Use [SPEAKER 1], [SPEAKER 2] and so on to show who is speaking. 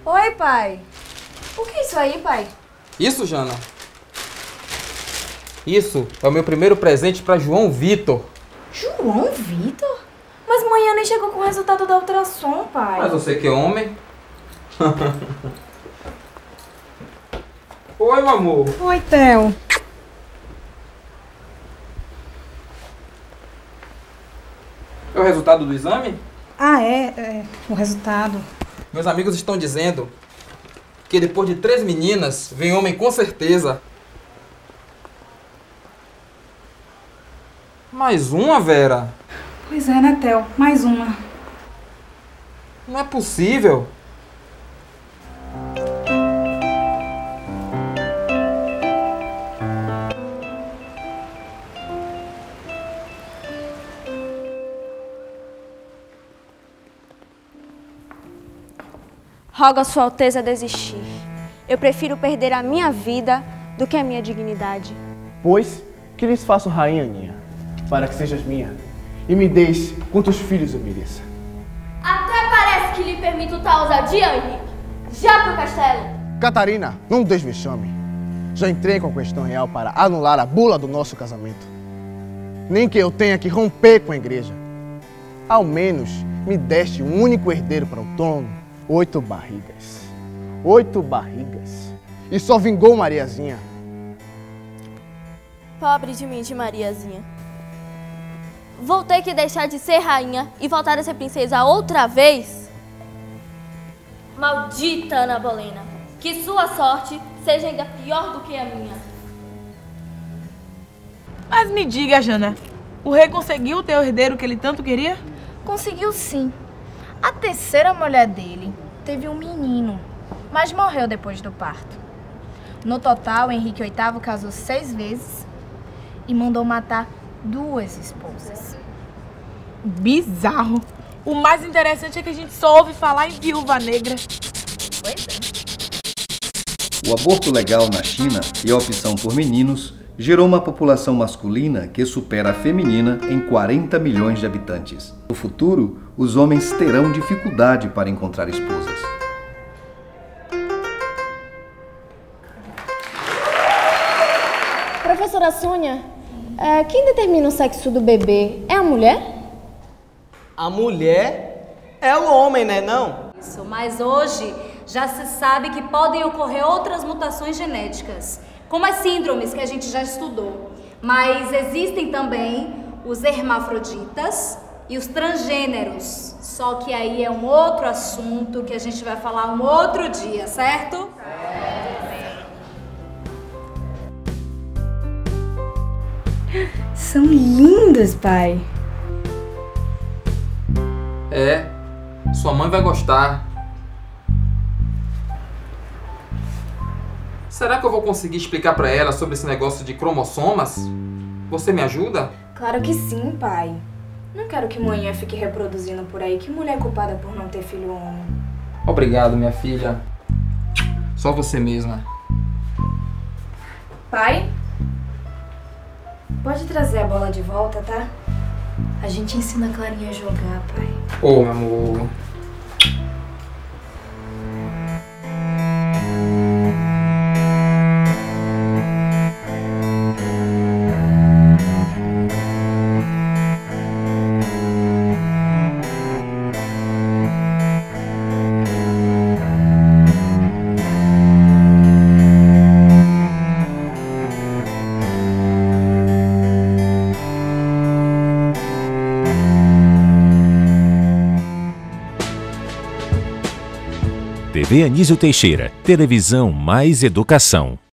[SPEAKER 1] Oi, pai. O que é isso aí, pai?
[SPEAKER 2] Isso, Jana? Isso é o meu primeiro presente para João Vitor.
[SPEAKER 1] João Vitor? Mas manhã nem chegou com o resultado da ultrassom, pai.
[SPEAKER 2] Mas você que é homem? Oi, meu amor.
[SPEAKER 1] Oi, Theo.
[SPEAKER 2] É o resultado do exame?
[SPEAKER 1] Ah, o resultado.
[SPEAKER 2] Meus amigos estão dizendo que depois de 3 meninas, vem homem com certeza. Mais uma, Vera?
[SPEAKER 1] Pois é, né, Theo? Mais uma.
[SPEAKER 2] Não é possível.
[SPEAKER 3] Rogo a Sua Alteza desistir. Eu prefiro perder a minha vida do que a minha dignidade.
[SPEAKER 4] Pois, que lhes faço rainha, Aninha, para que sejas minha, e me deis quantos filhos eu mereça.
[SPEAKER 5] Até parece que lhe permito tal ousadia, Henrique. Já pro castelo.
[SPEAKER 4] Catarina, não des vexame. Já entrei com a questão real para anular a bula do nosso casamento. Nem que eu tenha que romper com a igreja. Ao menos me deste um único herdeiro para o trono. 8 barrigas. 8 barrigas. E só vingou Mariazinha.
[SPEAKER 5] Pobre de mim, de Mariazinha. Vou ter que deixar de ser rainha e voltar a ser princesa outra vez? Maldita Ana Bolena. Que sua sorte seja ainda pior do que a minha.
[SPEAKER 6] Mas me diga, Jana, o rei conseguiu ter o herdeiro que ele tanto queria?
[SPEAKER 1] Conseguiu sim. A terceira mulher dele teve um menino, mas morreu depois do parto. No total, Henrique VIII casou 6 vezes e mandou matar 2 esposas.
[SPEAKER 6] Bizarro. O mais interessante é que a gente só ouve falar em viúva negra.
[SPEAKER 1] Pois é.
[SPEAKER 7] O aborto legal na China e a opção por meninos gerou uma população masculina que supera a feminina em 40 milhões de habitantes. No futuro, os homens terão dificuldade para encontrar esposas.
[SPEAKER 5] Professora Sônia, quem determina o sexo do bebê é a mulher?
[SPEAKER 8] A mulher é o homem, né, não?
[SPEAKER 9] Isso, mas hoje já se sabe que podem ocorrer outras mutações genéticas, como as síndromes que a gente já estudou. Mas existem também os hermafroditas e os transgêneros. Só que aí é um outro assunto que a gente vai falar um outro dia, certo?
[SPEAKER 1] São lindos, pai.
[SPEAKER 2] É, sua mãe vai gostar. Será que eu vou conseguir explicar pra ela sobre esse negócio de cromossomas? Você me ajuda?
[SPEAKER 1] Claro que sim, pai. Não quero que manhã fique reproduzindo por aí que mulher é culpada por não ter filho homem.
[SPEAKER 2] Obrigado, minha filha. Só você mesma.
[SPEAKER 1] Pai? Pode trazer a bola de volta, tá? A gente ensina a Clarinha a jogar, pai.
[SPEAKER 2] Ô, meu amor.
[SPEAKER 10] TV Anísio Teixeira, televisão mais educação.